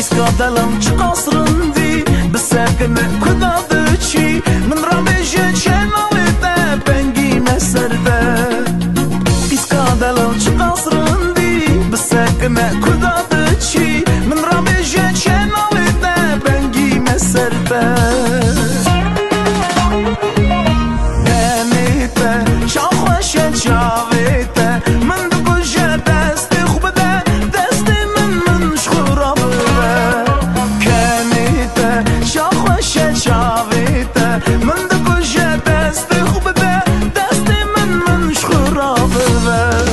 دلم چه قصرن دی بسکن کداده چی من را بیشه چه نویده بنگی مسرده ایسکا دلم چه قصرن دی بسکن کداده چی من را بیشه چه نویده بنگی مسرده همیته شاخوشه چاویته من دو گوشه دستی خوب ده دستی من شخورا بره کمیته شاخوشه چاویته من دو گوشه دستی خوب ده دستی من شخورا بره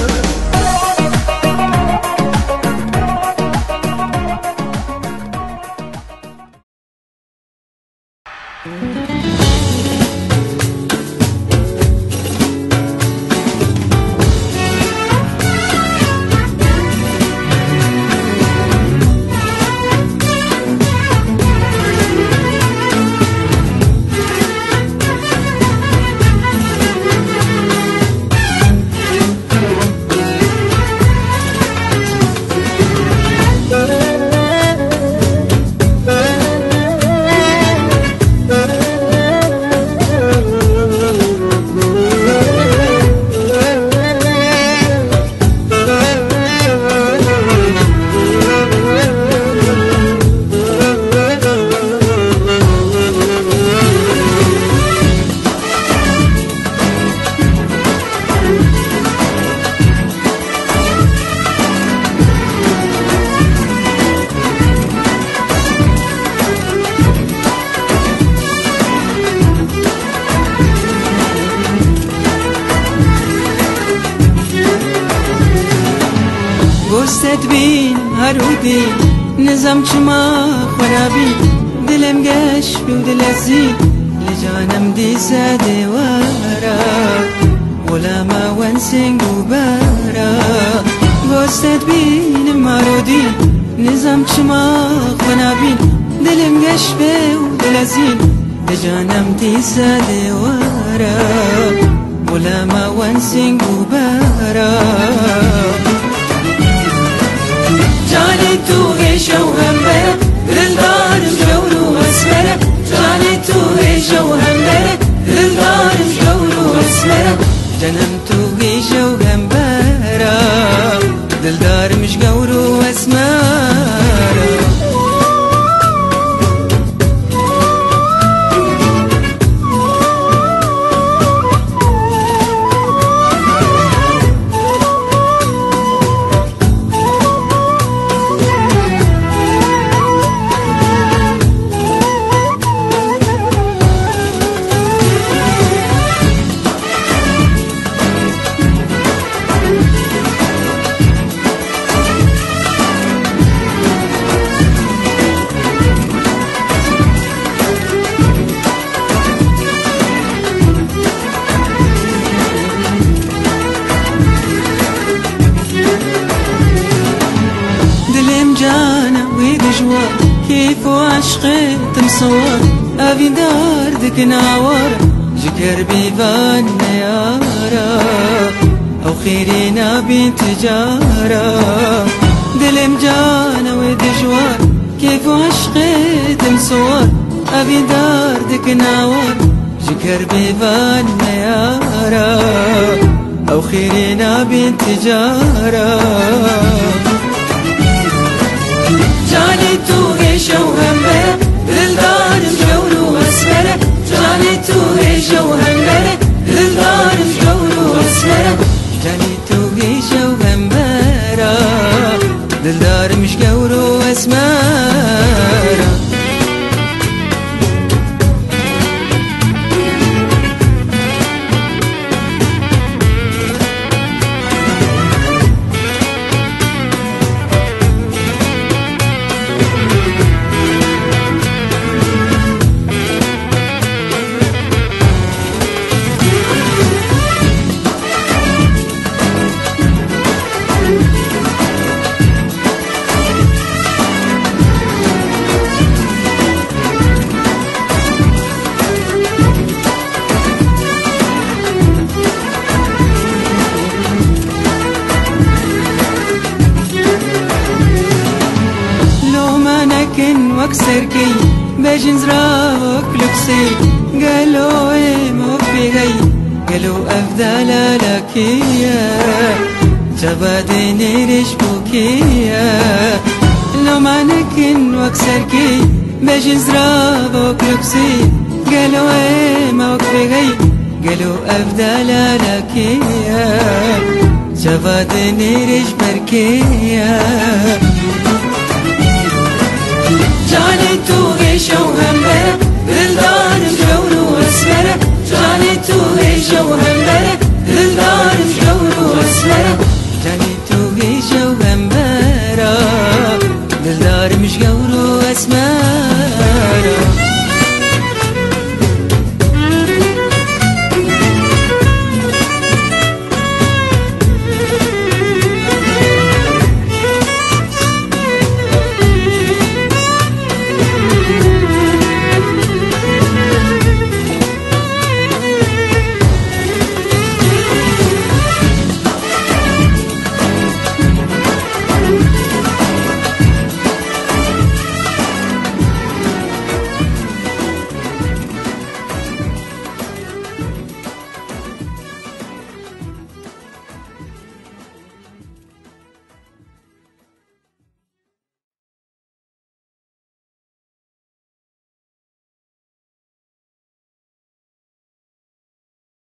گوستت بین هرودی نظام چما خرابی دلم گش و دل ازی لجانم دی زاده وارا ولا ما ونسنگ و بارا گوستت بین هرودی نظام چما خرابی دلم گش و دل ازی لجانم دی زاده وارا ولا ما ونسنگ و بارا جاني تو عيشة وهمبرة للدار مجور واسمرة جاني تو عيشة وهمبرة للدار مجور واسمرة جنم تو عيشة وهمبرة للدار مجور واسمرة كيف وعشقت مصور أبي داردك نعور جكر بيبان نيارا أو خيرنا بنت جارة دلم جانا ودجوار كيف وعشقت مصور أبي داردك نعور جكر بيبان نيارا أو خيرنا بنت جارة جاني تو عيشة وهمبرة للدار مجور واسمرة جاني تو عيشة وهمبرة للدار مجور واسمرة جاني تو عيشة وهمبرة للدار مجور واسمرة لكن وكسركي بجنز راوك لكسي قالوا موفي غي قالوا أفضل لكيا جبادني ريش بوكيا لو ما لكن وكسركي بجنز راوك لكسي قالوا موفي غي قالوا أفضل لكيا جبادني ريش بركيا جاني توغيشة وهمبرة بالدار مجور واسمرة جاني توغيشة وهمبرة بالدار مجور واسمرة جاني توغيشة وهمبرة بالدار مجور واسمرة